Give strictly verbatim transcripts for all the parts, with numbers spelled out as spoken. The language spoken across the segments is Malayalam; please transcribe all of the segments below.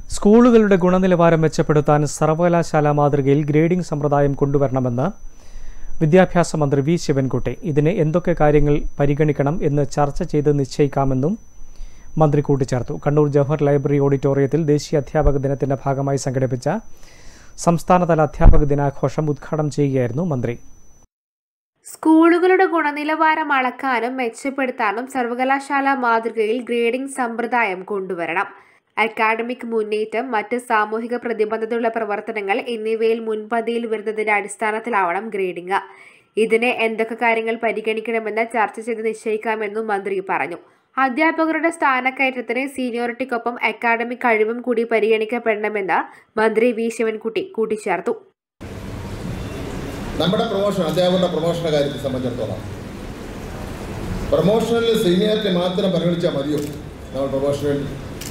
സ്കൂളുകളുടെ ഗുണനിലവാരം മെച്ചപ്പെടുത്താൻ സർവകലാശാല മാതൃകയിൽ ഗ്രേഡിംഗ് സമ്പ്രദായം കൊണ്ടുവരണമെന്ന് വിദ്യാഭ്യാസ മന്ത്രി വി ശിവൻകുട്ടി. ഇതിന് എന്തൊക്കെ കാര്യങ്ങൾ പരിഗണിക്കണം എന്ന് ചർച്ച ചെയ്ത് നിശ്ചയിക്കാമെന്നും മന്ത്രി കൂട്ടിച്ചേർത്തു. കണ്ണൂർ ജവഹർ ലൈബ്രറി ഓഡിറ്റോറിയത്തിൽ ദേശീയ അധ്യാപക ദിനത്തിന്റെ ഭാഗമായി സംഘടിപ്പിച്ച സംസ്ഥാനതല അധ്യാപക ദിനാഘോഷം ഉദ്ഘാടനം ചെയ്യുകയായിരുന്നു മന്ത്രി. സ്കൂളുകളുടെ ഗുണനിലവാരം അളക്കാനും മെച്ചപ്പെടുത്താനും സർവകലാശാല മാതൃകയിൽ ഗ്രേഡിംഗ് സമ്പ്രദായം കൊണ്ടുവരണം. അക്കാഡമിക് മുന്നേറ്റം, മറ്റ് സാമൂഹിക പ്രതിബദ്ധതയുള്ള പ്രവർത്തനങ്ങൾ എന്നിവയിൽ മുൻപന്തിയിൽ വരുന്നതിന്റെ അടിസ്ഥാനത്തിലാവണം ഗ്രേഡിംഗ്. ഇതിന് എന്തൊക്കെ കാര്യങ്ങൾ പരിഗണിക്കണമെന്ന് ചർച്ച ചെയ്ത് നിശ്ചയിക്കാമെന്നും മന്ത്രി പറഞ്ഞു. അധ്യാപകരുടെ സ്ഥാനക്കയറ്റത്തിന് സീനിയോറിറ്റിക്കൊപ്പം അക്കാഡമിക് കഴിവും കൂടി പരിഗണിക്കപ്പെടണമെന്ന് മന്ത്രി വി ശിവൻകുട്ടി കൂട്ടിച്ചേർത്തു. നമ്മുടെ പ്രൊമോഷൻ അധ്യാപകരുടെ പ്രൊമോഷന്റെ കാര്യത്തെ സംബന്ധിച്ചിടത്തോളം പ്രൊമോഷനിൽ സീനിയോറിറ്റി മാത്രം പരിഗണിച്ചാൽ മതിയോ? നമ്മൾ പ്രൊമോഷനിൽ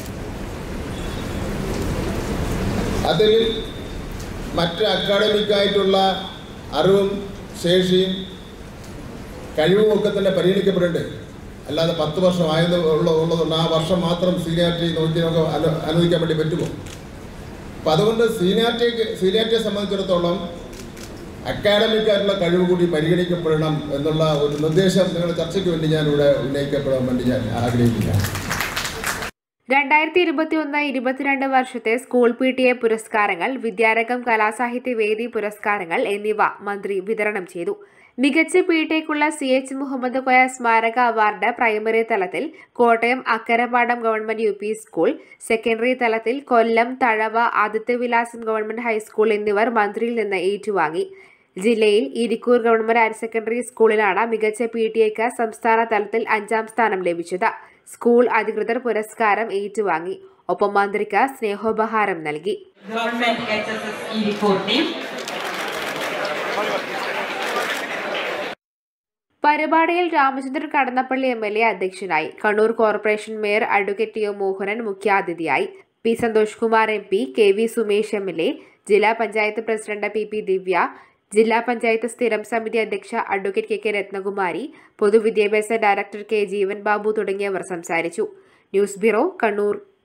അതിൽ മറ്റ് അക്കാഡമിക്കായിട്ടുള്ള അറിവും ശേഷിയും കഴിവും ഒക്കെ തന്നെ പരിഗണിക്കപ്പെടേണ്ടേ? അല്ലാതെ പത്ത് വർഷം ആയത് ഉള്ള ഉള്ളതുകൊണ്ട് ആ വർഷം മാത്രം സീനിയോറിറ്റി നോക്കി നമുക്ക് അനു അനുവദിക്കാൻ വേണ്ടി പറ്റുമോ? അപ്പം അതുകൊണ്ട് സീനിയോറിറ്റിക്ക് സീനിയോറിറ്റിയെ സംബന്ധിച്ചിടത്തോളം അക്കാഡമിക്കായിട്ടുള്ള കഴിവ് കൂടി പരിഗണിക്കപ്പെടണം എന്നുള്ള ഒരു നിർദ്ദേശം നിങ്ങളുടെ ചർച്ചയ്ക്ക് വേണ്ടി ഞാൻ ഇവിടെ ഉന്നയിക്കപ്പെടാൻ വേണ്ടി ഞാൻ ആഗ്രഹിക്കുകയാണ്. രണ്ടായിരത്തി ഇരുപത്തി ഒന്ന് ഇരുപത്തിരണ്ട് വർഷത്തെ സ്കൂൾ പി ടി എ പുരസ്കാരങ്ങൾ, വിദ്യാരംഗം കലാസാഹിത്യ വേദി പുരസ്കാരങ്ങൾ എന്നിവ മന്ത്രി വിതരണം ചെയ്തു. മികച്ച പി ടി എക്കുള്ള സി എച്ച് മുഹമ്മദ് കോയ സ്മാരക അവാർഡ് പ്രൈമറി തലത്തിൽ Kottayam Akkarappadam government U P school, secondary തലത്തിൽ കൊല്ലം തഴവ ആദിത്യവിലാസൻ ഗവൺമെന്റ് ഹൈസ്കൂൾ എന്നിവർ മന്ത്രിയിൽ നിന്ന് ഏറ്റുവാങ്ങി. ജില്ലയിൽ ഇരിക്കൂർ ഗവൺമെന്റ് ഹയർ സെക്കൻഡറി സ്കൂളിലാണ് മികച്ച പി ടി എക്ക് സംസ്ഥാന തലത്തിൽ അഞ്ചാം സ്ഥാനം ലഭിച്ചത്. സ്കൂൾ അധികൃതർ പുരസ്കാരം ഏറ്റുവാങ്ങി. ഒപ്പം മന്ത്രിക്ക് സ്നേഹോപഹാരം നൽകി. പരിപാടിയിൽ Ramachandran Kadannappally M L A അധ്യക്ഷനായി. Kannur corporation mayor advocate T O Mohanan മുഖ്യാതിഥിയായി. P Santhosh Kumar M P, K V Sumesh M L A, ജില്ലാ panchayat president P P Divya, ജില്ലാ പഞ്ചായത്ത് സ്ഥിരം സമിതി അധ്യക്ഷ അഡ്വക്കേറ്റ് കെ കെ രത്നകുമാരി, പൊതുവിദ്യാഭ്യാസ ഡയറക്ടർ കെ ജീവൻ ബാബു തുടങ്ങിയവർ സംസാരിച്ചു. News bureau, Kannur.